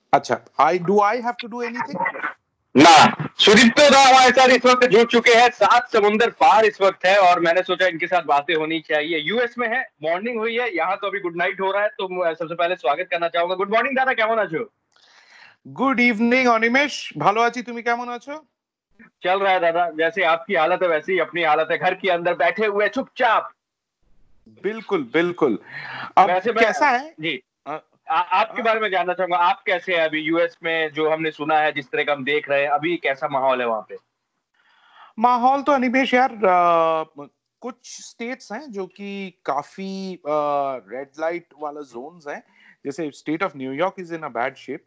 अच्छा, I have to do anything? ना, सुदीप्तो दा हमारे साथ इस वक्त जुड़ चुके हैं, 7 समुंदर पार इस वक्त है, और मैंने सोचा इनके साथ बातें होनी चाहिए। यूएस में है, मॉर्निंग हुई है, यहाँ तो अभी गुड नाइट हो रहा है, तो सबसे पहले स्वागत करना चाहूंगा। गुड मॉर्निंग दादा, কেমন আছো? गुड इवनिंग অনিমেষ, ভালো আছি, তুমি কেমন আছো? चल रहा है दादा, जैसे आपकी हालत है वैसे ही अपनी हालत है, घर के अंदर बैठे हुए चुपचाप। बिल्कुल बिल्कुल। अब वैसे मैं कैसा है? जी अ, आपके अ, बारे में जानना चाहूंगा, आप कैसे हैं अभी यूएस में? जो हमने सुना है, जिस तरह का हम देख रहे हैं, अभी कैसा माहौल है वहां पे? माहौल तो अनिमेष यार, कुछ स्टेट्स हैं जो कि काफी रेड लाइट वाला जोन्स हैं। जैसे state of New York is in a bad shape,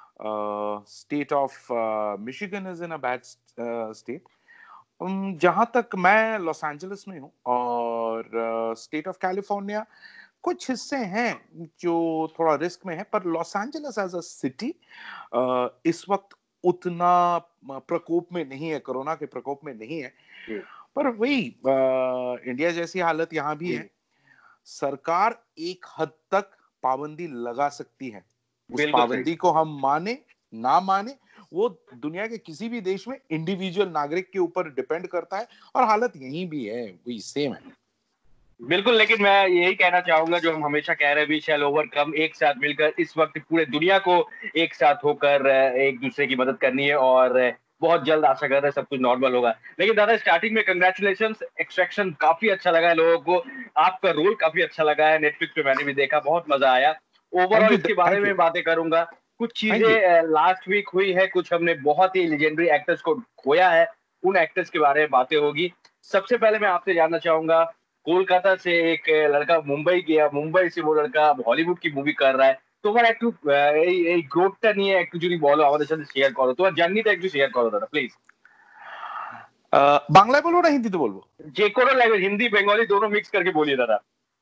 state of Michigan is in a bad state. जहां तक मैं लॉस एंजलिस में हूँ, और स्टेट ऑफ कैलिफोर्निया कुछ हिस्से हैं जो थोड़ा रिस्क में है, पर Los Angeles as a city इस वक्त उतना प्रकोप में नहीं है, कोरोना के प्रकोप में नहीं है। जी पर वही इंडिया जैसी हालत यहाँ भी जी है। सरकार एक हद तक पाबंदी लगा सकती है, उस बिल्कुल सही। पाबंदी को हम माने ना माने वो दुनिया के किसी भी देश में इंडिविजुअल नागरिक के ऊपर डिपेंड करता है, और हालत यहीं भी है, वही सेम है। बिल्कुल, लेकिन मैं यही कहना चाहूंगा, जो हम हमेशा कह रहे हैं, वी शैल ओवरकम, एक साथ मिलकर इस वक्त पूरे दुनिया को एक साथ होकर एक दूसरे की मदद करनी है, और बहुत जल्द आशा कर रहे हैं सब कुछ नॉर्मल होगा। लेकिन दादा, स्टार्टिंग में कंग्रेचुलेशन, एक्सट्रैक्शन काफी अच्छा लगा है लोगों को, आपका रोल काफी अच्छा लगा है, नेटफ्लिक्स पे मैंने भी देखा, बहुत मजा आया। थैंक ओवरऑल यू, इसके बारे थैंक यू, में बातें करूंगा। कुछ थैंक यू। चीजें लास्ट वीक हुई है, कुछ हमने बहुत ही लेजेंडरी एक्टर्स को खोया है, उन एक्टर्स के बारे में बातें होगी। सबसे पहले मैं आपसे जानना चाहूंगा, कोलकाता से एक लड़का मुंबई गया, मुंबई से वो लड़का अब हॉलीवुड की मूवी कर रहा है। তোমার একটু এই গ্রোথটা নিয়ে একটু যদি বলো, আমাদের সাথে শেয়ার করো, তোমার জার্নিটা একটু শেয়ার করো দাদা প্লিজ। বাংলায় বলবো না হিন্দিতে বলবো? যে কোনো ল্যাঙ্গুয়েজ, হিন্दी बंगाली दोनों मिक्स करके बोलिए दादा।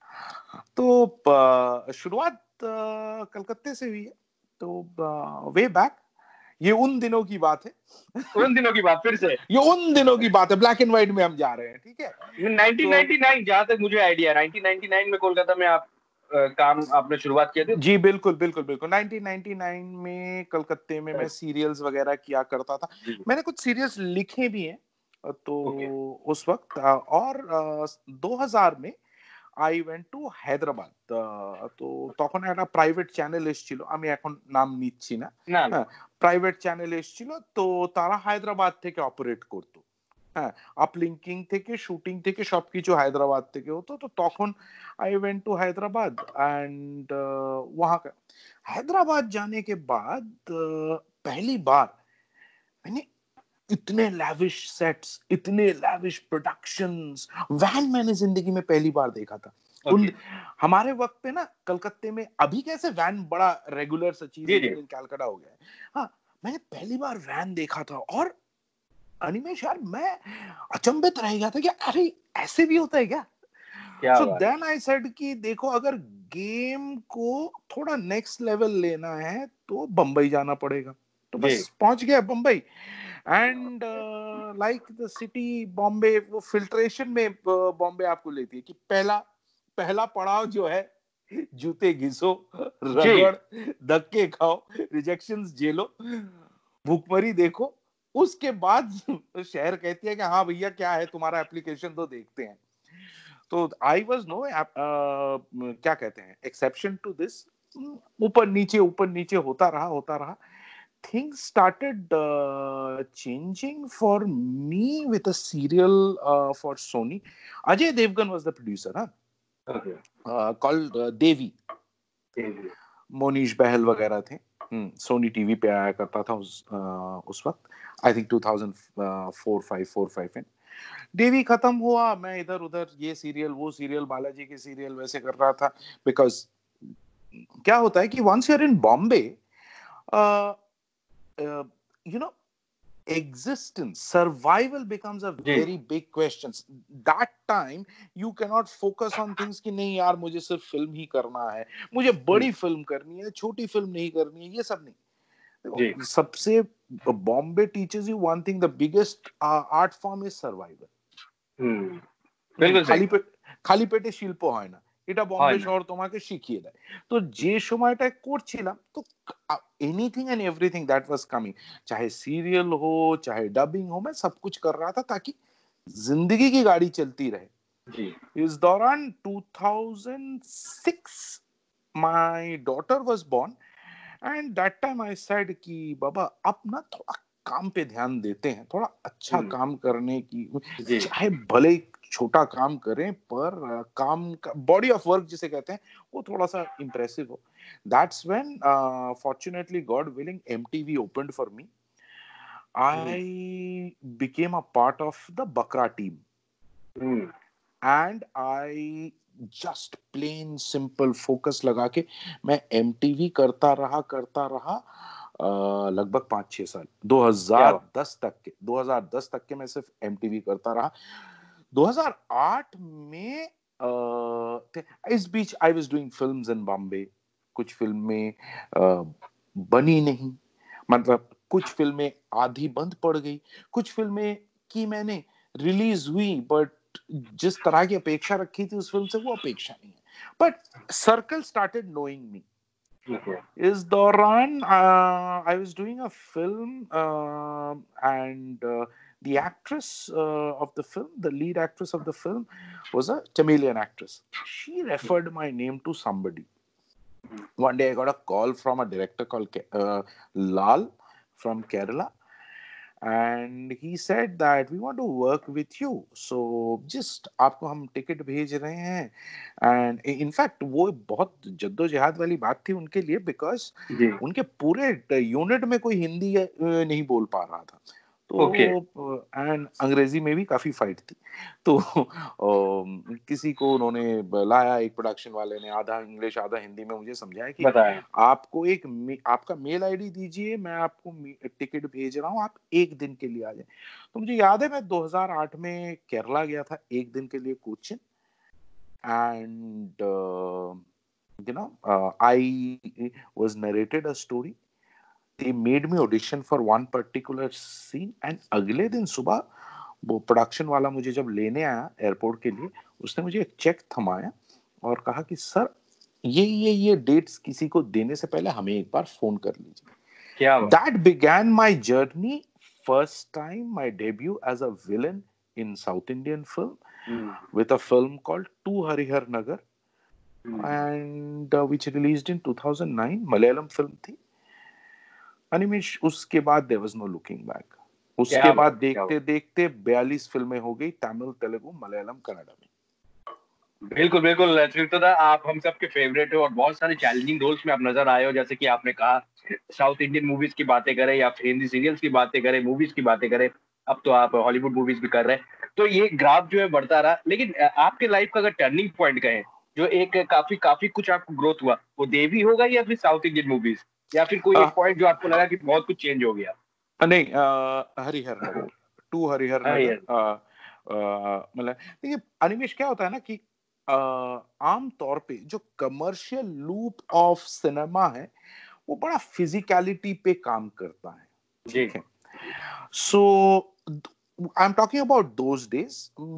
तो शुरुआत कलकत्ते से हुई है। तो वे बैक, ये उन दिनों की बात है। उन दिनों की बात फिर से? ये उन दिनों की बात है, ब्लैक एंड व्हाइट में हम जा रहे हैं, ठीक है। तो 1999, जहां तक मुझे आइडिया, 1999 में कोलकाता में आप काम आपने शुरुआत किया था। जी बिल्कुल बिल्कुल बिल्कुल, 1999 में कलकत्ते में मैं सीरियल्स वगैरह किया करता था। जी मैंने कुछ सीरियल्स लिखे भी हैं। तो ओके उस वक्त और 2000 में আই ওয়েন্ট টু হায়দ্রাবাদ। তো তখন একটা প্রাইভেট চ্যানেল এসেছিল, আমি এখন নাম নিচ্ছি না। না না হ্যাঁ, প্রাইভেট চ্যানেল এসেছিল, তো তারা হায়দ্রাবাদ থেকে অপারেট করতো। হ্যাঁ, আপলিঙ্কিং থেকে শুটিং থেকে সবকিছু হায়দ্রাবাদ থেকে হতো। তো তখন I went to Hyderabad and वहां का हैदराबाद जाने के बाद पहली बार मैंने इतने लैविश सेट्स, इतने लैविश प्रोडक्शंस, वैन मैंने जिंदगी में पहली बार देखा था। उन ओके हमारे वक्त पे ना कलकत्ते में अभी कैसे वैन बड़ा रेगुलर सा चीज है, जी जी लेकिन कलकत्ता हो गया है। हाँ, मैंने पहली बार वैन देखा था, और अनिमेश यार मैं अचंभित रह गया था कि अरे ऐसे भी होता है क्या। क्या सो बात है। देन आई सेड कि देखो, अगर गेम को थोड़ा नेक्स्ट लेवल लेना है तो बंबई जाना पड़ेगा। तो जी बस पहुंच गया Bambai, and like the city Bombay, वो फिल्ट्रेशन में बॉम्बे आपको लेती है कि पहला पहला पड़ाव जो है, जूते घिसो, जी रगड़, धक्के खाओ, रिजेक्शंस झेलो, भूखमरी देखो। उसके बाद शहर कहती है कि हाँ भैया क्या है तुम्हारा एप्लीकेशन, तो देखते हैं। तो आई वॉज नो क्या कहते हैं, एक्सेप्शन टू दिस। ऊपर नीचे होता रहा। Things started changing for me with a serial for Sony. Ajay Devgan was the producer, huh? Okay Called Devi. Monish Behl वगैरह थे। सोनी टीवी पे आया करता था उस वक्त, आई थिंक 2004-5 में। देवी खत्म हुआ, मैं इधर उधर ये सीरियल वो सीरियल, बालाजी के सीरियल वैसे कर रहा था। बिकॉज क्या होता है कि once you are in Bombay, you know, existence, survival becomes a जी very big question. That time you cannot focus on things कि नहीं यार मुझे सिर्फ फिल्म ही करना है, मुझे बड़ी फिल्म करनी है, छोटी फिल्म नहीं करनी है, ये सब नहीं। देखो, जी सबसे Bombay teaches you one thing, the biggest art form is survival. बिल्कुल सही। खाली पेटे शिल्प হয় না, এটা বম্বে শহর তোমাকে শিখিয়ে দেয়। তো যে সময়টায় করছিলাম তো anything and everything that was coming, चाहे सीरियल हो चाहे डबिंग हो, मैं सब कुछ कर रहा था ताकि जिंदगी की गाड़ी चलती रहे जी। इस दौरान 2006 my daughter was born and that time I said कि बाबा अब ना थोड़ा काम पे ध्यान देते हैं, थोड़ा अच्छा काम करने की, चाहे भले छोटा काम करें पर काम का बॉडी ऑफ वर्क जिसे कहते हैं वो थोड़ा सा इम्प्रेसिव हो। That's when fortunately God willing MTV opened for me. I became a part of the Bakra team. And I just plain simple focus लगा के मैं MTV करता रहा लगभग 5-6 साल, 2010 तक के मैं सिर्फ MTV करता रहा। 2008 में इस बीच I was doing films in Bombay, कुछ फिल्में बनी नहीं, मतलब कुछ फिल्में आधी बंद पड़ गई, कुछ फिल्में की मैंने रिलीज हुई बट जिस तरह की अपेक्षा रखी थी उस फिल्म से वो अपेक्षा नहीं है, but circle started knowing me. इस दौरान I was doing a film and the actress of the film, the lead actress of the film was a Tamilian actress. She referred my name to somebody. One day I got a call from a director called Lal from Kerala, and he said that we want to work with you, so just आपको हम ticket भेज रहे हैं। and in fact वो बहुत जद्दोजहद वाली बात थी उनके लिए, बिकॉज उनके पूरे यूनिट में कोई हिंदी नहीं बोल पा रहा था, तो एंड अंग्रेजी में भी काफी फाइट थी, तो किसी को उन्होंने लाया, एक प्रोडक्शन वाले ने आधा इंग्लिश आधा हिंदी में मुझे समझाया कि आपको आपका मेल आईडी दीजिए, मैं आपको टिकट भेज रहा हूँ, आप एक दिन के लिए आ जाए। तो मुझे याद है मैं 2008 में केरला गया था एक दिन के लिए Cochin, and I was narrated a story. They made me audition for one particular scene, and अगले दिन सुबह वो प्रोडक्शन वाला मुझे जब लेने आया एयरपोर्ट के लिए, उसने मुझे एक चेक थमाया और कहा कि सर ये डेट्स किसी को देने से पहले हमें एक बार फोन कर लीजिए। That began my journey, first time my debut as a villain in South Indian film with a film called To Harihar Nagar, and which released in 2009, Malayalam film थी। अनिमेश उसके बाद there was no looking back, उसके बाद देखते देखते 42 फिल्में हो गई, तमिल तेलुगु मलयालम कन्नड़ा में। बिल्कुल बिल्कुल त्रिविक्रम, आप हम सबके फेवरेट हो और बहुत सारे चैलेंजिंग रोल्स में आप नजर आए हो, जैसे कि आपने कहा साउथ इंडियन मूवीज की बातें करें या फिर हिंदी सीरियल्स की बातें करें, मूवीज की बातें करें, अब तो आप हॉलीवुड मूवीज भी कर रहे हैं, तो ये ग्राफ जो है बढ़ता रहा। लेकिन आपके लाइफ का अगर टर्निंग पॉइंट कहें, जो एक काफी कुछ आपको ग्रोथ हुआ, वो देवी होगा या फिर साउथ इंडियन मूवीज, या फिर कोई एक पॉइंट जो आपको लगा कि बहुत कुछ चेंज हो गया? नहीं, हरिहर नगर, टू हरिहर नगर। मतलब देखिए अनिमेश क्या होता है ना कि आम तौर पे जो कमर्शियल लूप ऑफ सिनेमा है वो बड़ा फिजिकलिटी पे काम करता है, ठीक है। So I am talking about those days,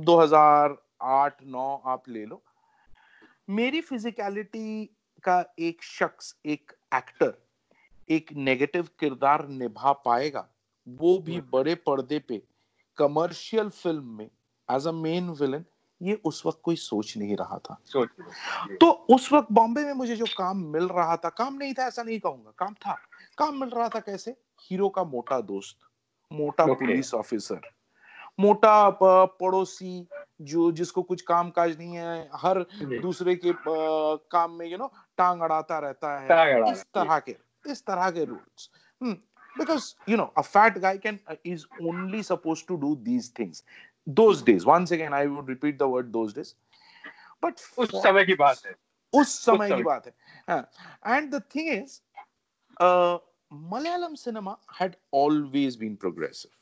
2008-9 आप ले लो। मेरी फिजिकलिटी का एक शख्स, एक एक्टर एक नेगेटिव किरदार निभा पाएगा, वो भी बड़े पर्दे पे कमर्शियल फिल्म में एज अ मेन विलन, ये उस वक्त कोई सोच नहीं रहा था। तो उस वक्त बॉम्बे में मुझे जो काम मिल रहा था, काम नहीं था ऐसा नहीं कहूंगा, काम था, काम मिल रहा था कैसे, हीरो का मोटा दोस्त, मोटा पुलिस ऑफिसर, मोटा पड़ोसी जो जिसको कुछ काम काज नहीं है, हर दूसरे के काम में टांग अड़ाता रहता है, इस तरह के rules. because a fat guy is only supposed to do these things those days. Once again I would repeat the word those days, but उस समय की बात है, उस समय की बात है। and the thing is Malayalam cinema had always been progressive,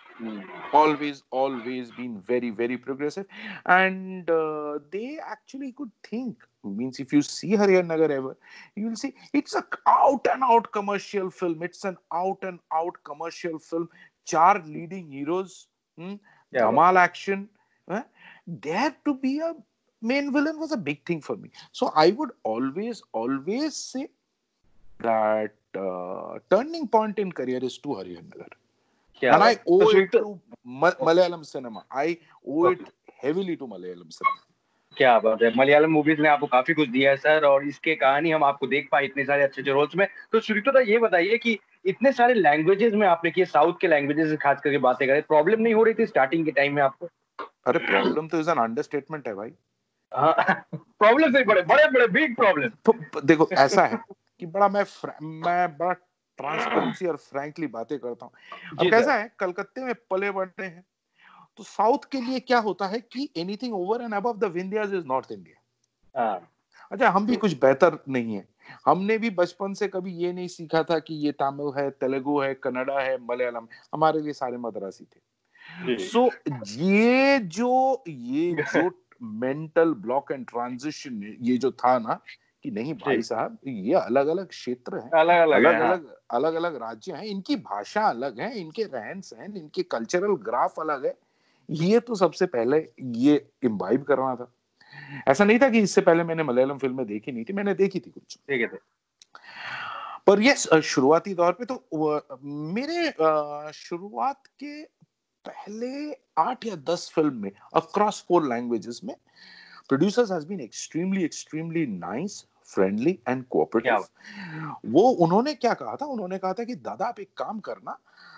always been very very progressive, and they actually could think, means if you see Harihar Nagar ever, you will see it's a out and out commercial film, it's an out and out commercial film, 4 leading heroes, dhamal action, there to be a main villain was a big thing for me. So I would always say that turning point in career is to Hariharan Nagar. And I owe it to Malayalam cinema. I owe it heavily to Malayalam cinema. क्या बात है, Malayalam movies ने आपको काफी कुछ दिया है sir, और इसके कहानी हम आपको देख पाए इतने सारे अच्छे अच्छे रोल्स में। तो सुरिक्तो, ये बताइए कि इतने सारे लैंग्वेजेस में आपने किए, साउथ के लैंग्वेजेस खास करके बातें करें, प्रॉब्लम नहीं हो रही थी स्टार्टिंग के टाइम में आपको? अरे प्रॉब्लम तो इज एन अंडरस्टेटमेंट है भाई। प्रॉब्लम से बड़े बड़े बड़े बिग प्रॉब्लम। तो देखो ऐसा है कि मैं बड़ा ट्रांसपेरेंसी और फ्रैंकली बातें करता हूँ। अब कैसा है, कलकत्ते में पले बढ़े हैं, तो साउथ के लिए क्या होता है कि anything over and above the Vindhyas is North India. अच्छा, हम भी कुछ बेहतर नहीं है। हमने भी बचपन से कभी ये नहीं सीखा था कि ये तमिल है, तेलुगु है, कन्नड़ा है, मलयालम, हमारे लिए सारे मद्रासी थे। सो ये जो मेंटल ब्लॉक एंड ट्रांजिशन ये जो था ना, कि नहीं भाई साहब, ये अलग अलग क्षेत्र हैं, अलग अलग राज्य हैं, इनकी भाषा अलग है, इनके रहन सहन, इनके कल्चरल ग्राफ अलग है, ये तो सबसे पहले ये इम्बाइब करना था। ऐसा नहीं था कि इससे पहले मैंने मलयालम फिल्में देखी नहीं थी, मैंने देखी थी कुछ, ठीक है। पर यस, शुरुआती दौर पे तो मेरे शुरुआत के पहले 8 या 10 फिल्म में अक्रॉस 4 लैंग्वेजेस में producers has been extremely nice, friendly and cooperative. वो उन्होंने क्या कहा था, उन्होंने कहा था कि दादा आप एक काम करना,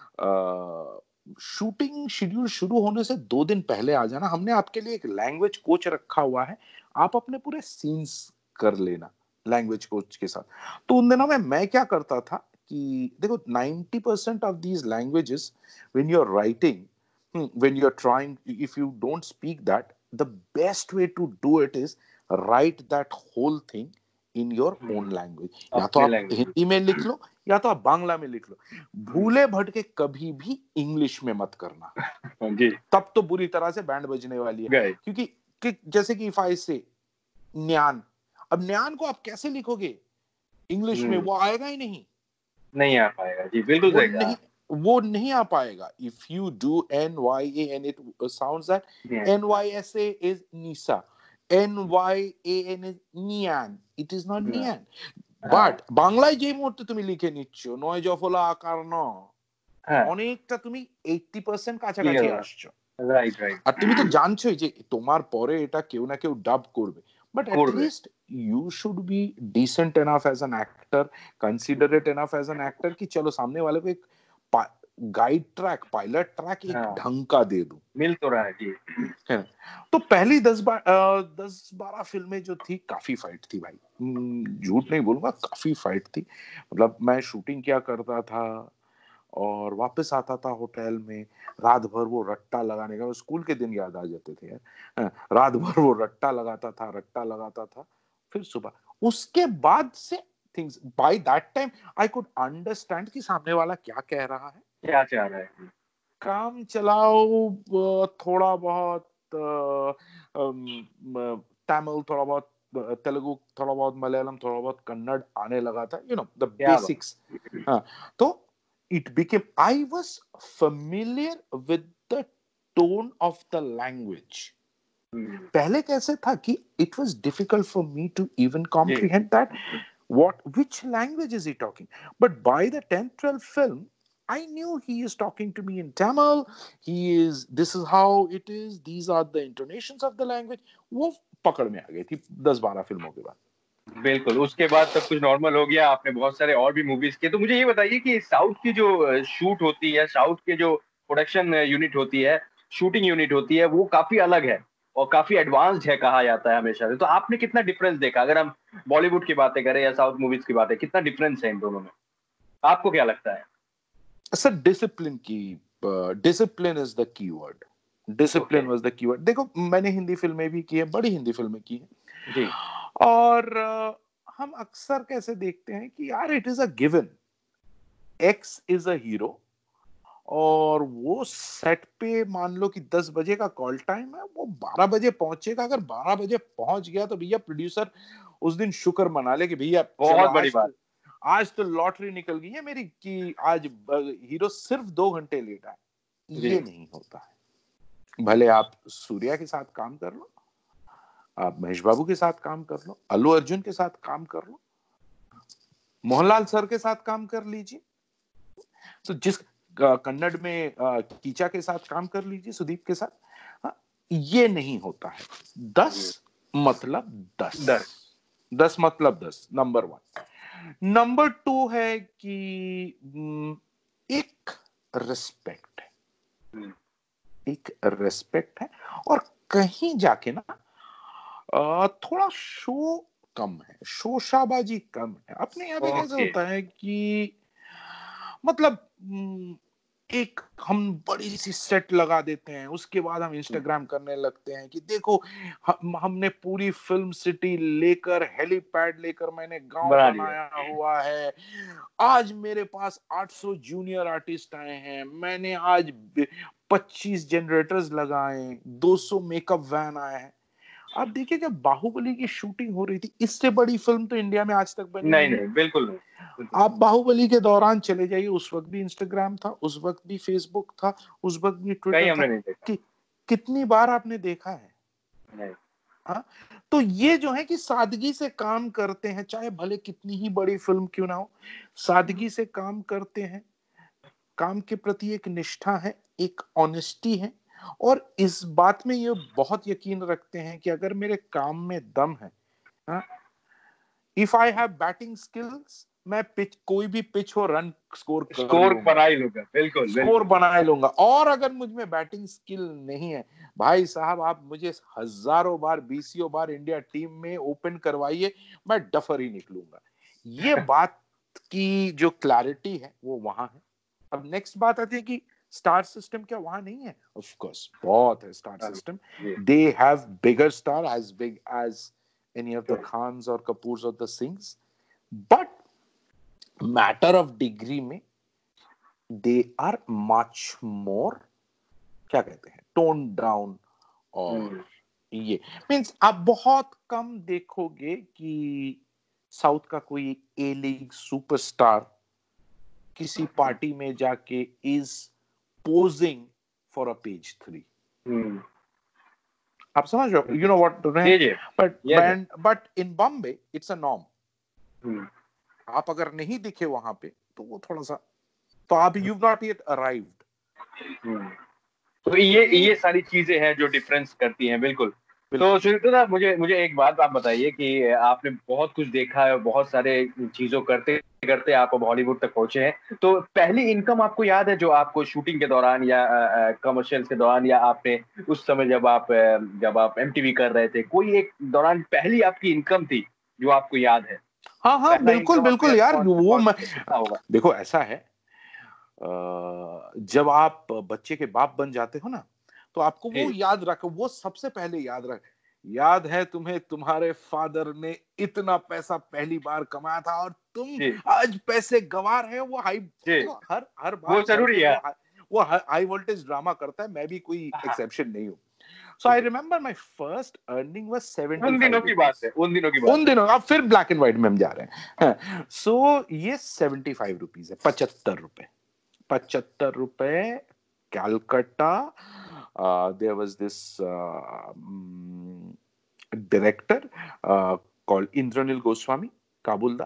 शूटिंग शेड्यूल शुरू होने से 2 दिन पहले आ जाना, हमने आपके लिए एक लैंग्वेज कोच रखा हुआ है, आप अपने पूरे सीन्स कर लेना लैंग्वेज कोच के साथ। तो उन दिनों में मैं क्या करता था कि देखो 90% of these languages when you are writing, when you are trying, if you don't speak that, the best way to do it is write that whole thing in your own language. या तो आप हिंदी में लिख लो या तो आप बांग्ला में लिख लो, भूले भटके कभी भी इंग्लिश में मत करना जी, तब तो बुरी तरह से बैंड बजने वाली है। क्योंकि जैसे कि इफ आई से न्यान, अब न्यान को आप कैसे लिखोगे इंग्लिश में, वो आएगा ही नहीं आ पाएगा जी, बिल्कुल सही कहा, वो नहीं आ पाएगा। If you do NYAN, it sounds that NYSA is Nisha, NYAN is নিয়ান, it is not নিয়ান। বাট বাংলায় যে মুহূর্তে তুমি লিখে নিচ্ছ নয় জফলা আকার ন, অনেকটা তুমি 80% কাছাকাছি আসছো, রাইট রাইট। আর তুমি তো জানছোই যে তোমার পরে এটা কেউ না কেউ ডাব করবে, but at least you should be decent enough as an actor, considerate enough as an actor कि चलो सामने वाले को एक गाइड ट्रैक, पायलट ट्रैक एक ढंग का दे दूं, मिल तो रहा है जी। तो पहली 10-12 फिल्में जो थी, काफी फाइट थी भाई, झूठ नहीं बोलूंगा, काफी फाइट थी। मतलब मैं शूटिंग क्या करता था और वापस आता था होटल में, रात भर वो रट्टा लगाने का, स्कूल के दिन याद आ जाते थे यार, रात भर वो रट्टा लगाता था, फिर सुबह उसके बाद से things, by that time I could understand कि सामने वाला क्या कह रहा है, क्या चाह रहा है। काम चलाओ, थोड़ा बहुत तमिल, थोड़ा बहुत तेलुगु, थोड़ा बहुत मलयालम, थोड़ा बहुत कन्नड़ आने लगा था, यू नो द बेसिक्स। तो it became, I was familiar with the tone of the language. पहले कैसे था कि it was difficult for me to even comprehend that which language is he talking, but by the 10th 12th film I knew he is talking to me in Tamil, this is how it is, these are the intonations of the language। वो पकड़ में आ गई थी 10-12 फिल्मों के बाद। बिल्कुल, उसके बाद सब कुछ नॉर्मल हो गया, आपने बहुत सारे और भी मूवीज किए। तो मुझे ये बताइए कि साउथ की जो शूट होती है, साउथ के जो प्रोडक्शन यूनिट होती है, शूटिंग यूनिट होती है, वो काफी अलग है और काफी एडवांस्ड है कहा जाता है हमेशा से। तो आपने कितना डिफरेंस देखा, अगर हम बॉलीवुड की बातें करें या साउथ मूवीज की बातें, कितना डिफरेंस है इन दोनों में, आपको क्या लगता है? Sir discipline is the keyword, discipline was the keyword. देखो मैंने हिंदी फिल्में भी की है, बड़ी हिंदी फिल्में की है जी, और हम अक्सर कैसे देखते हैं कि यार it is a given, X is a hero, और वो सेट पे मान लो कि 10 बजे का कॉल टाइम है, वो 12 बजे पहुंचेगा। अगर 12 बजे पहुंच गया तो भैया प्रोड्यूसर उस दिन शुक्र मना ले कि भैया बहुत बड़ी बात, आज तो लॉटरी निकल गई है मेरी कि आज हीरो सिर्फ 2 घंटे लेट आए। ये नहीं होता है, भले आप सूर्या के साथ काम कर लो, आप महेश बाबू के साथ काम कर लो, अल्लू अर्जुन के साथ काम कर लो, मोहनलाल सर के साथ काम कर लीजिए, तो जिस कन्नड़ में कीचा के साथ काम कर लीजिए, सुदीप के साथ। हाँ, ये नहीं होता है। 10 मतलब 10, 10 मतलब 10, नंबर 1। नंबर 2 है कि एक रिस्पेक्ट है, एक रिस्पेक्ट है, और कहीं जाके ना थोड़ा शो कम है, शोशाबाजी कम है। अपने यहाँ पे कैसे ओके। होता है कि मतलब एक हम बड़ी सी सेट लगा देते हैं, उसके बाद हम इंस्टाग्राम करने लगते हैं कि देखो हमने पूरी फिल्म सिटी लेकर, हेलीपैड लेकर मैंने गांव बना दिया। बनाया हुआ है, आज मेरे पास 800 जूनियर आर्टिस्ट आए हैं, मैंने आज 25 जनरेटर्स लगाए, 200 मेकअप वैन आए हैं। आप देखिए, जब बाहुबली की शूटिंग हो रही थी, इससे बड़ी फिल्म तो इंडिया में आज तक बनी नहीं नहीं है। नहीं, बिल्कुल नहीं, बिल्कुल। आप बाहुबली के दौरान चले जाइए, उस वक्त भी इंस्टाग्राम था, उस वक्त भी फेसबुक था, उस वक्त भी कहीं ट्विटर था। हमने नहीं देखा। कि कितनी बार आपने देखा है? नहीं। हाँ, तो ये जो है कि सादगी से काम करते हैं, चाहे भले कितनी ही बड़ी फिल्म क्यों ना हो, सादगी से काम करते हैं, काम के प्रति एक निष्ठा है, एक ऑनेस्टी है, और इस बात में ये बहुत यकीन रखते हैं कि अगर मेरे काम में दम है, हाँ, if I have batting skills, मैं पिच, कोई भी पिच हो, रन स्कोर कर स्कोर लूंगा, बना ही लूंगा, बिल्कुल स्कोर बिल्कुल। बना लूंगा। और अगर मुझ में बैटिंग स्किल नहीं है, भाई साहब, आप मुझे हजारों बार, बीसियों बार इंडिया टीम में ओपन करवाइए, मैं डफर ही निकलूंगा। ये बात की जो क्लैरिटी है वो वहां है। अब नेक्स्ट बात आती है कि स्टार सिस्टम क्या वहां नहीं है? ऑफ कोर्स बहुत है स्टार सिस्टम। जी। They have bigger star, as big as any of the Khans or Kapoors or the Singhs, but matter of degree में they are much more, क्या कहते हैं, toned down। और ये मीन्स आप बहुत कम देखोगे कि साउथ का कोई ए लीग सुपरस्टार किसी पार्टी में जाके is posing for a page 3। आप समझ रहे हो, यू नो व्हाट रहे जी हैं? जी। But yes sir. But in Bombay it's a norm. आप अगर नहीं दिखे वहां पे तो वो थोड़ा सा, तो आप यू नॉट येट अराइव्ड। तो तो ये सारी चीजें हैं जो डिफरेंस करती हैं, बिल्कुल। तो बिल्कुल। सुनीता साहब, मुझे मुझे एक बात आप बताइए कि आपने बहुत कुछ देखा है, बहुत सारे चीजों करते करते आप अब हॉलीवुड तक पहुंचे हैं, तो पहली इनकम आपको याद है जो आपको शूटिंग के दौरान या कमर्शियल्स के दौरान, या आपने उस समय जब आप एमटीवी कर रहे थे, कोई एक दौरान पहली आपकी इनकम थी जो आपको याद है? हाँ हाँ, पहला बिल्कुल इनकम आपको बिल्कुल याद यार, कौन वो कौन मैं, से कितना होगा? देखो ऐसा है, जब आप बच्चे के बाप बन जाते हो ना, तो आपको वो जी याद रखो, वो सबसे पहले याद रख, याद है तुम्हें तुम्हारे फादर ने इतना पैसा पहली बार कमाया था और तुम जी आज पैसे गंवा रहे हो। वो हाई, जी, देखो हर हर वो बाप घर जरूरी पे है। वो हाई वोल्टेज ड्रामा करता है, मैं भी कोई हाँ, एक्सेप्शन नहीं हूँ। So I remember my first earning was उन 75 दिनों की बात रुपीज। है, उन दिनों की बात उन है। दिनों, अब फिर ब्लैक एंड व्हाइट में हम जा रहे हैं। सो ये 75 रुपीज है, 75 रुपए, 75 रुपए, Calcutta. There was this director called Indraneel Goswami, काबुलदा।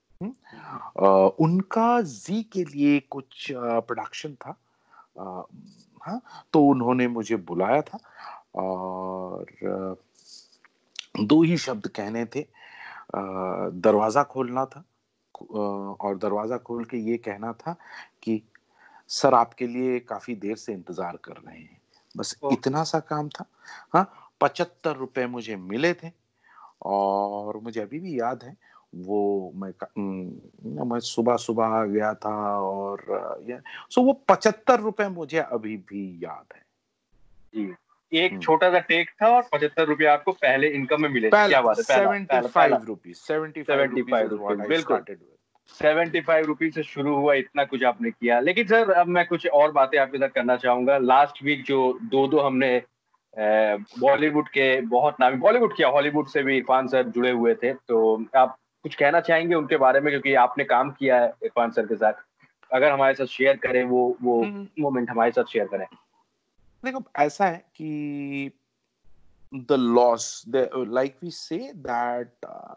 उनका जी के लिए कुछ प्रोडक्शन था। uh, हाँ, तो उन्होंने मुझे बुलाया था, और दो ही शब्द कहने थे, दरवाजा खोलना था, और दरवाजा खोल के ये कहना था कि सर आपके लिए काफी देर से इंतजार कर रहे हैं। बस ओके। इतना सा काम था। हाँ, 75 रुपए मुझे मिले थे, और मुझे अभी भी याद है वो, मैं सुबह सुबह आ गया था, और सो वो 75 रुपए मुझे अभी भी याद है। जी, एक हम्म। छोटा सा टेक था और 75 रुपये आपको पहले इनकम में मिले थे। पहला क्या बात है, पहला सेवेंटी पहला पहला five rupees 75 seventy rupees five is what rupees I बिल्कुल। Started with. 75 रुपीज से शुरू हुआ, इतना कुछ आपने किया। लेकिन सर, अब मैं कुछ और बातें आपके साथ करना चाहूंगा। लास्ट वीक जो दो दो हमने बॉलीवुड के बहुत नामी, बॉलीवुड क्या हॉलीवुड से भी इरफान सर जुड़े हुए थे, तो आप कुछ कहना चाहेंगे उनके बारे में, क्योंकि आपने काम किया है इरफान सर के साथ? अगर हमारे साथ शेयर करें वो मोमेंट हमारे साथ शेयर करें। देखो ऐसा है कि the loss, like we say that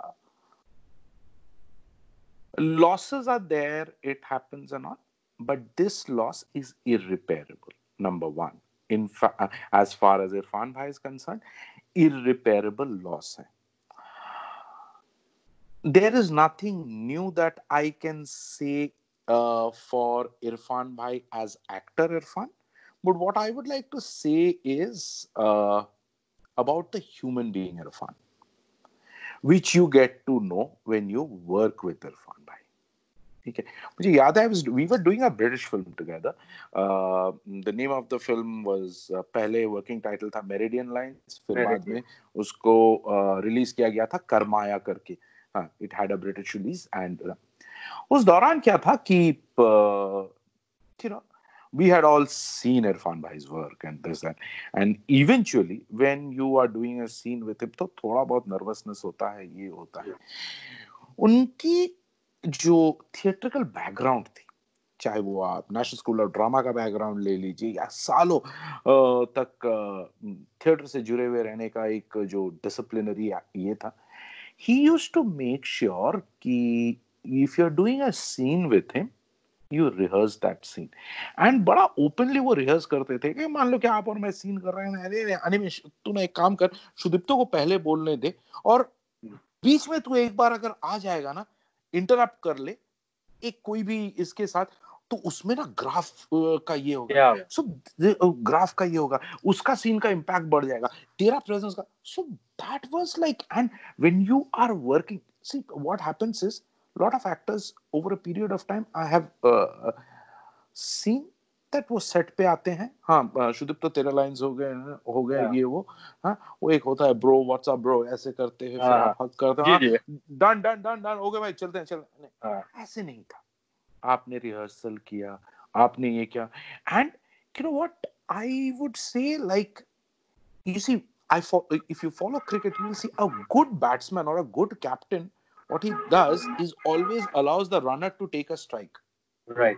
losses are there, it happens and all, but this loss is irreparable. Number one, as far as Irfan Bhai is concerned, irreparable loss hai. There is nothing new that I can say for Irfan Bhai as actor Irfan, but what I would like to say is about the human being Irfan, which you get to know when you work with Irfan Bhai. ठीक है, मुझे याद है we were doing a British film together. The name of the film was पहले working title था Meridian Lines, फिर बाद में उसको रिलीज किया गया था करमाया करके. हाँ, it had a British release and उस दौरान क्या था कि you know we had all seen Irfan Bhai's work and this and eventually when you are doing a scene with him तो थोड़ा बहुत nervousness होता है, ये होता है. उनकी जो थिएट्रिकल बैकग्राउंड थी, चाहे वो आप नेशनल स्कूल ऑफ ड्रामा का बैकग्राउंड ले लीजिए या सालों तक थिएटर से जुड़े हुए रहने का एक जो डिसिप्लिनरी ये था, he used to make sure कि if you're doing a scene with him, you rehearse that scene. And बड़ा ओपनली वो रिहर्स करते थे कि मान लो कि आप और मैं सीन कर रहे हैं, अरे अनिमेश तू ना एक काम कर, सुदीप्तो को पहले बोलने दे और बीच में तू एक बार अगर आ जाएगा ना, इंटरप्ट कर ले एक कोई भी इसके साथ, तो उसमें ना ग्राफ का ये होगा, सो ग्राफ का ये होगा, उसका सीन का इम्पैक्ट बढ़ जाएगा, तेरा प्रेजेंस का. So that was like, and when you are working, see what happens is lot of actors over a period of time I have seen that वो सेट पे आते हैं. हाँ, शुदीप तो तेरा लाइंस हो गए ये वो. हाँ, वो एक होता है ब्रो व्हाट्सअप ब्रो, ऐसे करते हैं, फिर आप हक करते हैं, डन डन डन डन हो गए भाई, चलते हैं चल. ऐसे नहीं था. आपने रिहर्सल किया, आपने ये किया. And you know what I would say, like you see, if you follow cricket, you will see a good batsman or a good captain, what he does is always allows the runner to take a strike. Right.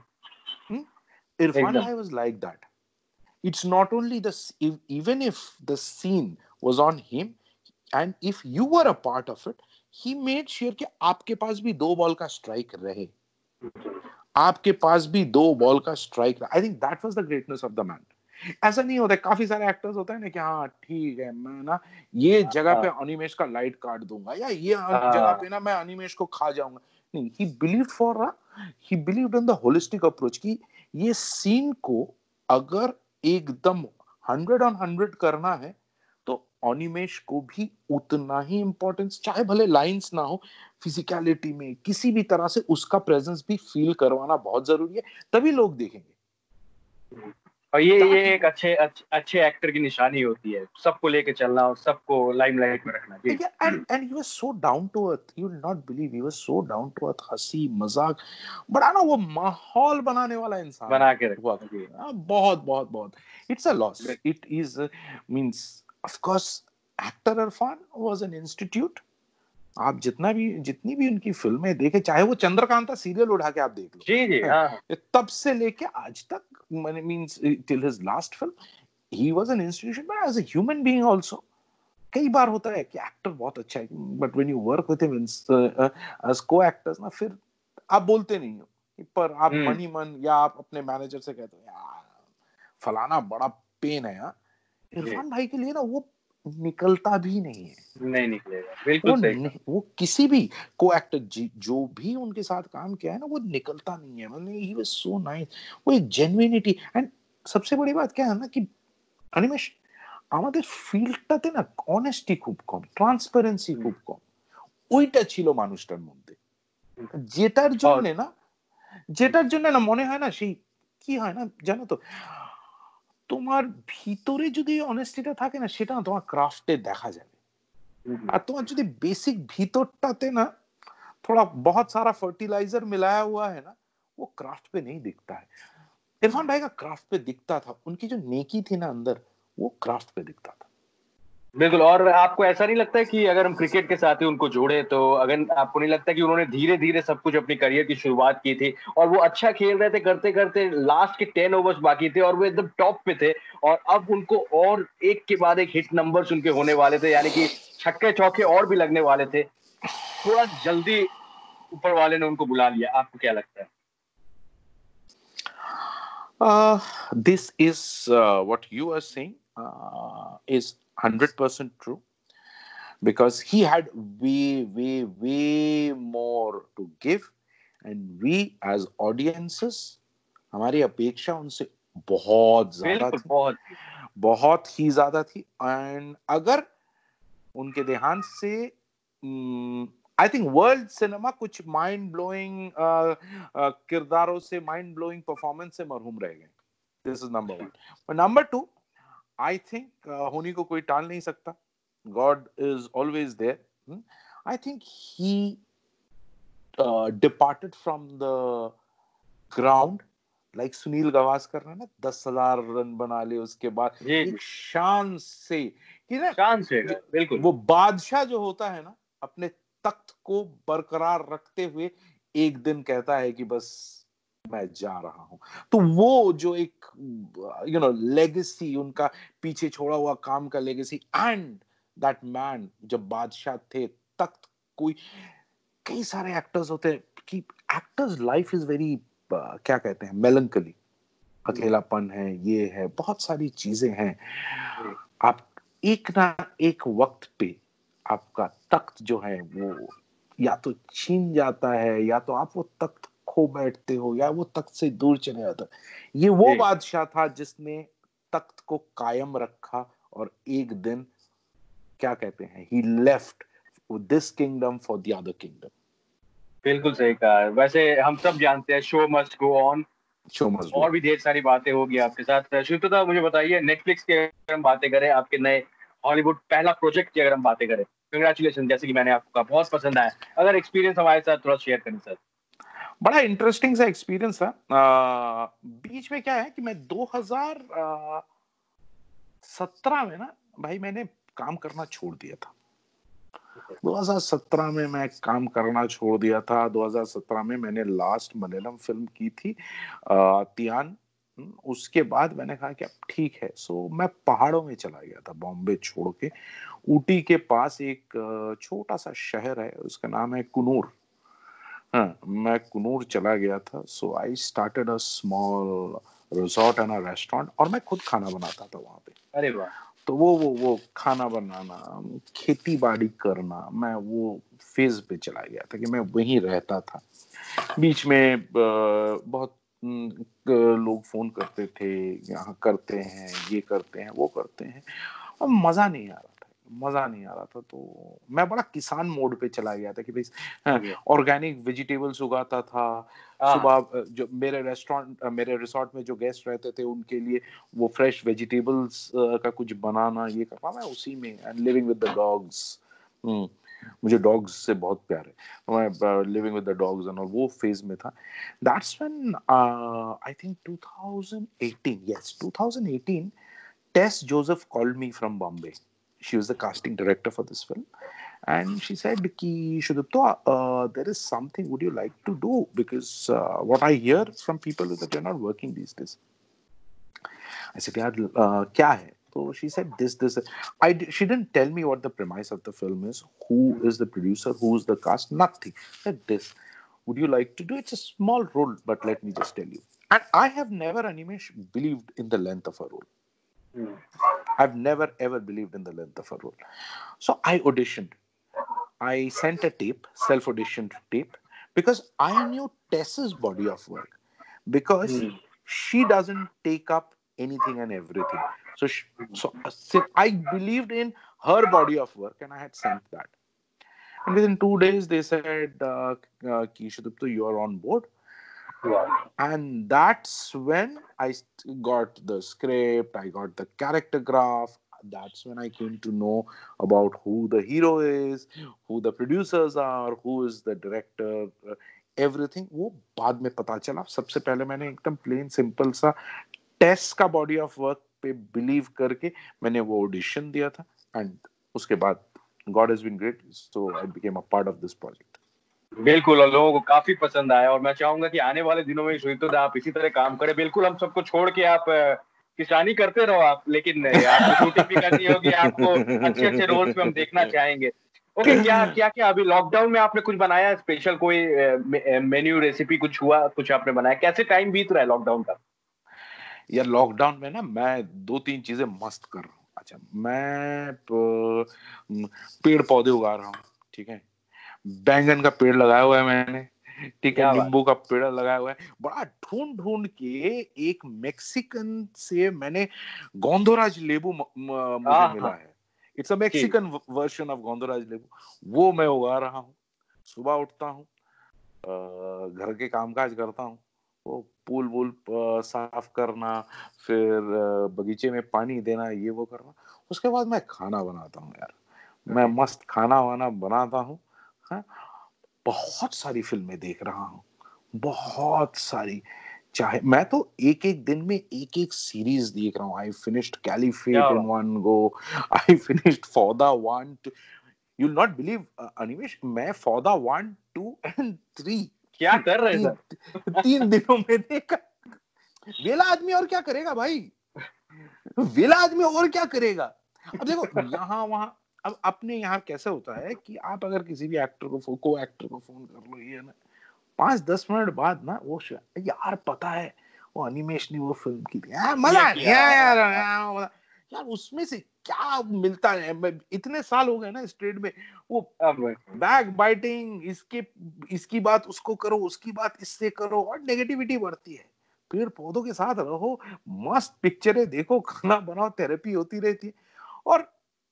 Irfan Bhai was like that. It's not only even if the scene was on him and if you were a part of it, he made sure कि आपके पास भी 2 ball का strike रहे, आपके पास भी 2 ball का strike रहे. I think that was the greatness of the man. ऐसा नहीं होता है, काफी सारे एक्टर्स होते हैं ना कि हाँ ठीक है, मैं ना ये जगह पे अनिमेश का लाइट काट दूंगा या ये जगह पे ना मैं अनिमेश को खा जाऊंगा. नहीं, he believed in the holistic approach कि ये सीन को अगर एकदम 100 on 100 करना है तो अनिमेश को भी उतना ही इंपॉर्टेंस, चाहे भले लाइंस ना हो, फिजिकलिटी में किसी भी तरह से उसका प्रेजेंस भी फील करवाना बहुत जरूरी है, तभी लोग देखेंगे. और ये एक अच्छे एक्टर की निशानी होती है, सबको लेके चलना और सबको लाइमलाइट में रखना. and he was so down to earth, you will not believe, he was so down to earth, हंसी मजाक बड़ा ना वो माहौल बनाने वाला इंसान बना के रखा. बहुत बहुत बहुत. It's a loss. It is means of course actor Irfan was an institute. आप जितनी भी उनकी फिल्में देखे, चाहे वो चंद्रकांता सीरियल उठा के आप देख लो, जी, तब से लेके आज तक, means till his last film, he was an institution, but as a human being also. कई बार होता है कि एक्टर बहुत अच्छा है, but when you work with him as co-actors ना, फिर आप बोलते नहीं हो, पर आप मन ही मन या आप अपने मैनेजर से कहते हो यार फलाना बड़ा पेन है. यार इरफान भाई के लिए ना वो निकलता भी नहीं है, नहीं निकलेगा, बिल्कुल सही. वो किसी भी को एक्टर जो भी उनके साथ काम किया है ना, वो निकलता नहीं है. मतलब ही वाज सो नाइस, वो एक जेन्युइनिटी. एंड सबसे बड़ी बात क्या है ना कि अनिमेश আমাদের ফিল্ডটাতে না অনেস্টি খুব কম, ট্রান্সপারেন্সি খুব কম, ওইটা ছিল মানুষটার মধ্যে, যেটার জন্য না মনে হয় না সেই কি হয় না জানো তো, তোমার ভিতরে যদি অনেস্টিটা থাকে না, সেটা না তোমার ক্রাফটে দেখা যাবে. আর তোমার যদি बेसिक भीतरটাতে ना थोड़ा बहुत सारा फर्टिलाइजर मिलाया हुआ है ना, वो क्राफ्ट पे नहीं दिखता है. इरफान भाई का क्राफ्ट पे दिखता था, उनकी जो नेकी थी ना अंदर, वो क्राफ्ट पे दिखता था. बिल्कुल। और आपको ऐसा नहीं लगता है कि अगर हम क्रिकेट के साथ ही उनको जोड़े, तो अगर आपको नहीं लगता कि उन्होंने धीरे धीरे सब कुछ अपनी करियर की शुरुआत की थी और वो अच्छा खेल रहे थे, करते करते लास्ट के 10 ओवर्स बाकी थे और वो एकदम टॉप पे थे, और अब उनको और एक के बाद एक हिट नंबर्स उनके होने वाले थे, यानी कि छक्के चौके और भी लगने वाले थे, थोड़ा जल्दी ऊपर वाले ने उनको बुला लिया। आपको क्या लगता है? This is what you are saying is 100% true because he had way more to give, and we as audiences, हमारी अपेक्षा उनसे बहुत ज्यादा बिल्कुल, थी, बहुत। बहुत ही ज्यादा थी। एंड अगर उनके देहांत से आई थिंक वर्ल्ड सिनेमा कुछ माइंड ब्लोइंग किरदारों से, माइंड ब्लोइंग परफॉर्मेंस से मरहूम रह गए। This is number one. पर नंबर टू, आई थिंक होनी को कोई टाल नहीं सकता, God is always there. I think he departed from the ground like Sunil Gavaskar ने ना 10,000 रन बना लिए उसके बाद जी, जी। एक शान से, कि ना शान से गए, बिल्कुल। वो बादशाह जो होता है ना, अपने तख्त को बरकरार रखते हुए एक दिन कहता है कि बस मैं जा रहा हूं। तो वो जो एक लेगेसी, उनका पीछे छोड़ा हुआ काम का लेगेसी, एंड दैट मैन जब बादशाह थे, तख्त कोई, कई सारे एक्टर्स होते हैं कि एक्टर्स लाइफ इज वेरी, क्या कहते हैं, मेलंकली, अकेलापन है, ये है, बहुत सारी चीजें हैं। जी, आप एक ना एक वक्त पे आपका तख्त जो है वो या तो छीन जाता है, या तो आप वो तख्त खो बैठते हो, या वो तख्त से दूर चले जाता है। ये वो जी। बादशाह था जिसने तख्त को कायम रखा, और एक दिन, क्या कहते हैं, he left this kingdom for the other kingdom. बिल्कुल सही कहा है। वैसे हम सब जानते हैं show must go on, show must go और भी ढेर सारी बातें होगी आपके साथ। शिवप्रताप, मुझे बताइए, नेटफ्लिक्स की अगर हम बातें करें, आपके नए हॉलीवुड पहला प्रोजेक्ट की अगर हम बातें करें, कंग्रेचुलेशन, जैसे कि मैंने आपको कहा, बहुत पसंद आया। अगर एक्सपीरियंस हमारे साथ थोड़ा शेयर करें सर। बड़ा इंटरेस्टिंग सा एक्सपीरियंस था। बीच में क्या है कि मैं 2017 में ना, भाई मैंने काम करना छोड़ दिया था। 2017 में मैं काम करना छोड़ दिया था। 2017 में मैंने लास्ट मलयालम फिल्म की थी तियान। उसके बाद मैंने कहा कि अब ठीक है, सो मैं पहाड़ों में चला गया था, बॉम्बे छोड़ के। ऊटी के पास एक छोटा सा शहर है, उसका नाम है कुनूर। हाँ, मैं कुनूर चला गया था। So I started a small resort and a restaurant, और मैं खुद खाना बनाता था वहां पे। अरे वाह। तो वो खाना बनाना, खेती बाड़ी करना, मैं वो फेज पे चला गया था कि मैं वहीं रहता था। बीच में बहुत लोग फोन करते थे, यहाँ करते हैं, ये करते हैं, वो करते हैं, और मजा नहीं आ रहा था, मजा नहीं आ रहा था। तो मैं बड़ा किसान मोड पे चला गया था कि भाई ओके। ऑर्गेनिक वेजिटेबल्स उगाता था। हाँ। सुबह जो मेरे रेस्टोरेंट, मेरे रिसोर्ट में जो गेस्ट रहते थे उनके लिए वो फ्रेश वेजिटेबल्स का कुछ बनाना, ये करना, मैं उसी में, and living with the dogs. मुझे डॉग्स से बहुत प्यार है, मैं living with the dogs and वो फेज में था। That's when I think 2018, yes 2018, Tess Joseph called me from Bombay. She was the casting director for this film, and she said ki Shudupto, there is something would you like to do, because what I hear from people is that you're not working these days. I said yaar, kya hai? So she said this. She didn't tell me what the premise of the film is, who is the producer, who's the cast, nothing. Said this, would you like to do? It's a small role, but let me just tell you, and I have never, Animesh, believed in the length of a role. Hmm. I've never ever believed in the length of a role. So I auditioned. I sent a tape, self auditioned tape, because I knew Tess's body of work. Because hmm. she doesn't take up anything and everything. So, so I believed in her body of work, and I had sent that. And within 2 days, they said, Shudupto, you are on board. वाह। And that's when I got the script, I got the character graph. That's when I came to know about who the hero is, who the producers are, who is the director, everything. वो बाद में पता चला। सबसे पहले मैंने एकदम plain simple सा टेस्ट का बॉडी ऑफ वर्क पे बिलीव करके मैंने वो ऑडिशन दिया था, एंड उसके बाद God has been great, so I became a part of this project. बिल्कुल, और लोगों को काफी पसंद आया, और मैं चाहूंगा कि आने वाले दिनों में सुजीत आप इसी तरह काम करें। बिल्कुल, हम सबको छोड़ के आप किसानी करते रहो आप, लेकिन आपको शूटिंग भी करनी होगी, आपको अच्छे अच्छे रोल्स में हम देखना चाहेंगे। ओके, क्या क्या क्या अभी लॉकडाउन में आपने कुछ बनाया स्पेशल, कोई मेन्यू रेसिपी कुछ हुआ, कुछ आपने बनाया? कैसे टाइम बीत रहा है लॉकडाउन का? यार लॉकडाउन में ना मैं 2-3 चीजें मस्त कर रहा हूँ। अच्छा, मैं पेड़ पौधे उगा रहा हूँ, ठीक है। बैंगन का पेड़ लगाया हुआ है मैंने, ठीक है। क्या बात। नींबू का पेड़ लगाया हुआ है। बड़ा ढूंढ ढूंढ के एक मैक्सिकन से मैंने गोंधराज लेबू मुझे हाँ मिला हाँ। है। इट्स अ जी। Mexican version of gondhoraj lebu. वो मैं उगा रहा हूँ। सुबह उठता हूँ, घर के कामकाज करता हूँ, वो पूल वूल साफ करना, फिर बगीचे में पानी देना, ये वो करना। उसके बाद मैं खाना बनाता हूँ यार। मैं ओके। मस्त खाना वाना बनाता हूँ। हाँ, बहुत सारी फिल्में देख रहा हूँ, बहुत सारी। चाहे मैं तो एक एक दिन में एक एक सीरीज देख रहा हूँ। आई फिनिश्ड क्या कैलीफेट इन बात। One go. I finished Fauda one. You'll not believe, Animesh, मैं फौदा 1, 2 and 3 क्या कर रहे तीन सर? 3 दिनों में देखा। वेला आदमी और क्या करेगा भाई? वेला आदमी और क्या करेगा? अब देखो यहाँ वहां, अब अपने यहाँ कैसे होता है कि आप अगर किसी भी एक्टर को एक्टर को फोन कर लो, ये ना 5-10 मिनट बाद ना वो यार पता है वो अनिमेश ने वो फिल्म की थी, ये मजा नहीं किया। आया यार, यार उसमें से क्या मिलता है? इतने साल हो गए ना इस ट्रेड में, वो अब बैक बाइटिंग, इसकी बात उसको करो, उसकी बात इससे करो, और नेगेटिविटी बढ़ती है। पेड़ पौधों के साथ रहो, मस्त पिक्चरें देखो, खाना बनाओ, थेरेपी होती रहती है। और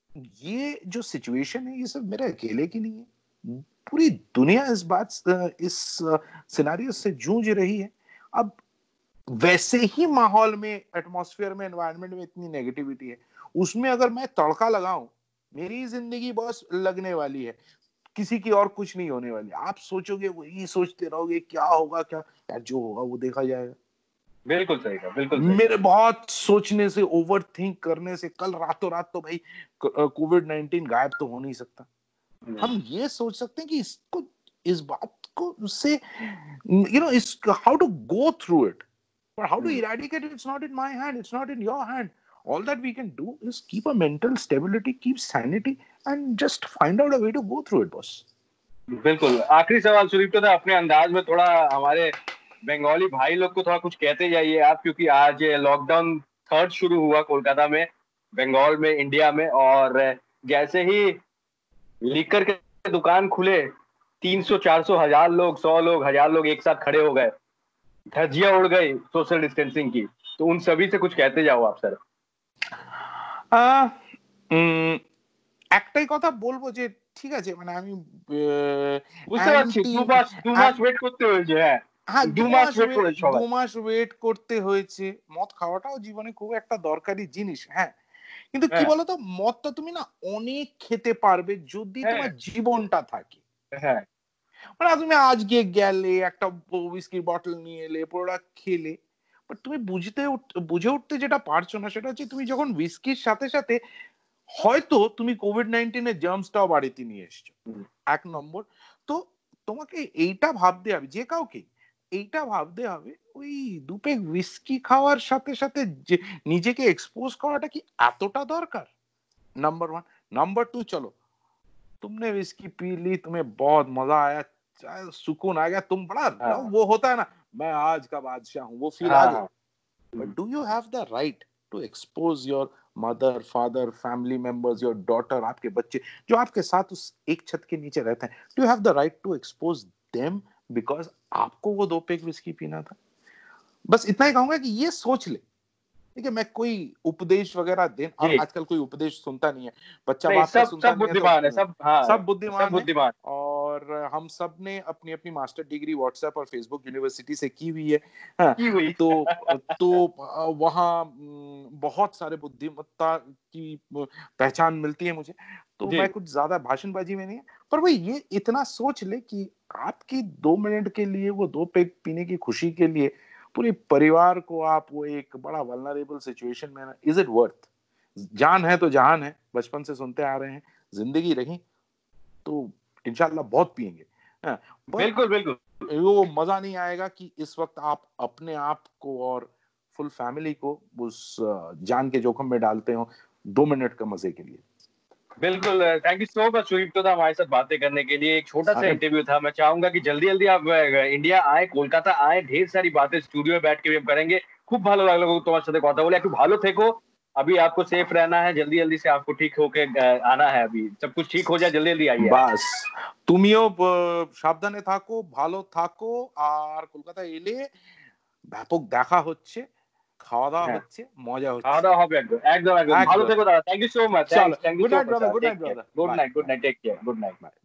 ये जो सिचुएशन है, ये सब मेरे अकेले की नहीं है। पूरी दुनिया इस सिनेरियो से जूझ रही है। अब वैसे ही माहौल में, एटमॉस्फेयर में, एनवायरनमेंट में इतनी नेगेटिविटी है, उसमें अगर मैं तड़का लगाऊं, मेरी जिंदगी बस लगने वाली है, किसी की और कुछ नहीं होने वाली। आप सोचोगे, वही सोचते रहोगे, क्या होगा क्या। यार जो होगा वो देखा जाएगा। बिल्कुल सही कहा, बिल्कुल सही मेरे बहुत सोचने से, ओवर थिंक करने से, कल रातों रात तो भाई कोविड-19 गायब तो हो नहीं सकता। कहा। हम ये सोच सकते हैं कि इसको, इस बात को उससे, इस how to go through it, but how to eradicate it, it's not in my hand, it's not in your hand. All that we can do is keep a mental stability, keep sanity, and just find out a way to go through it, boss. बिल्कुल, आखिरी सवाल सुदीप्त था, अपने अंदाज में थोड़ा हमारे बंगाली भाई लोग को थोड़ा कुछ कहते जाइए आप, क्योंकि आज लॉकडाउन थर्ड शुरू हुआ कोलकाता में, बंगाल में, इंडिया में, और जैसे ही लीकर के दुकान खुले, 300-400 हजार लोग, 100 लोग, 1000 लोग एक साथ खड़े हो गए, धज्जियां उड़ गई सोशल डिस्टेंसिंग की। तो उन सभी से कुछ कहते जाओ आप सर। আহ, উম, একটাই কথা বলবো যে ঠিক আছে, মানে আমি বুঝতে পারছি, অ্যান্টি, দু মাস ওয়েট করতে হয়েছে, হ্যাঁ, হ্যাঁ, 2 মাস ওয়েট করেছে সবাই। 2 মাস ওয়েট করতে হয়েছে। মদ খাওয়াটাও জীবনে খুব একটা দরকারি জিনিস, হ্যাঁ। কিন্তু কি হ্যাঁ বলতো, মদটা তুমি না অনেক খেতে পারবে যদি হ্যাঁ তোমার জীবনটা থাকে। হ্যাঁ মানে তুমি আজকে গেলে একটা হুইস্কির বটল নিয়ে এলে, পুরোটা খেলে, বাট তুমি বুঝে উঠতে যেটা পারছো না, সেটা হচ্ছে তুমি যখন হুইস্কির সাথে সাথে হয়তো তুমি কোভিড-19 এর জার্মসটাও বাড়িতে নিয়ে এসছো। এক নম্বর। তো তোমাকে এইটা ভাবতে হবে, যে কাউকে এইটা ভাবতে হবে, ওই দু পেগ হুইস্কি খাওয়ার সাথে সাথে যে নিজেকে এক্সপোজ করাটা কি এতটা দরকার? नंबर 1। नंबर 2, चलो तुमने विस्की पी ली, तुम्हें बहुत मजा आया, सुकून आ गया, तुम बड़ा हाँ वो होता है ना, मैं आज का बादशाह हूं, वो फील आ हाँ गई। हाँ। But do you have the right to expose your mother, father, family members, your daughter, आपके बच्चे जो आपके साथ उस एक छत के नीचे रहते हैं, do you have the right to expose them because आपको वो 2 पेग विस्की पीना था? बस इतना ही कहूंगा कि ये सोच ले। ठीक है, मैं कोई उपदेश वगैरह दे, और जी। आजकल कोई उपदेश सुनता नहीं है, बच्चा नहीं, बाप का सब सुनता सब नहीं है, बुद्धिमान है, तो सब, हाँ, सब सब बुद्धिमान है। बुद्धिमान। और हम सब ने अपनी अपनी मास्टर डिग्री व्हाट्सएप और फेसबुक यूनिवर्सिटी से की हुई है। हाँ, की हुई। तो वहाँ बहुत सारे बुद्धिमत्ता की पहचान मिलती है मुझे। तो जी। मैं कुछ ज्यादा भाषणबाजी में नहीं है, पर वही ये इतना सोच ले कि आपकी 2 मिनट के लिए, वो 2 पेग पीने की खुशी के लिए पूरे परिवार को आप वो एक बड़ा वल्नरेबल सिचुएशन में, इज इट वर्थ? जान है तो जहान है, बचपन से सुनते आ रहे हैं, जिंदगी रही तो इंशाल्लाह बहुत पिएंगे। हाँ, बिल्कुल बिल्कुल वो मजा नहीं आएगा कि इस वक्त आप अपने आप को और फुल फैमिली को उस जान के जोखिम में डालते हो 2 मिनट का मजे के लिए। बिल्कुल। Thank you so much Sudeep तो था हमारे साथ बातें करने के लिए। एक छोटा सा अरे इंटरव्यू था। मैं चाहूंगा कि जल्दी जल्दी आप इंडिया आए, कोलकाता आए, ढेर सारी बातें स्टूडियो में बैठ के भी हम करेंगे। खूब ভালো লাগলো তোমার সাথে কথা বলে। একটু ভালো থেকো, अभी आपको सेफ रहना है, जल्दी जल्दी से आपको ठीक होके आना है। अभी सब कुछ ठीक हो जाए, जल्दी जल्दी आइए आप। বাস তুমিও সাবধানে থাকো, ভালো থাকো, আর কলকাতা এলে ব্যাপক দেখা হচ্ছে, খাওয়া দাওয়া হ্যাঁ, হচ্ছে, মজা খাওয়া হচ্ছে। দাওয়া হবে একদম একদম একদম। ভালো একদম। থেকো দাদা। Thank you so much. চলো, thank you good so night much. Brother, good take night care. Brother, good bye night, good bye night, take care, good night. By.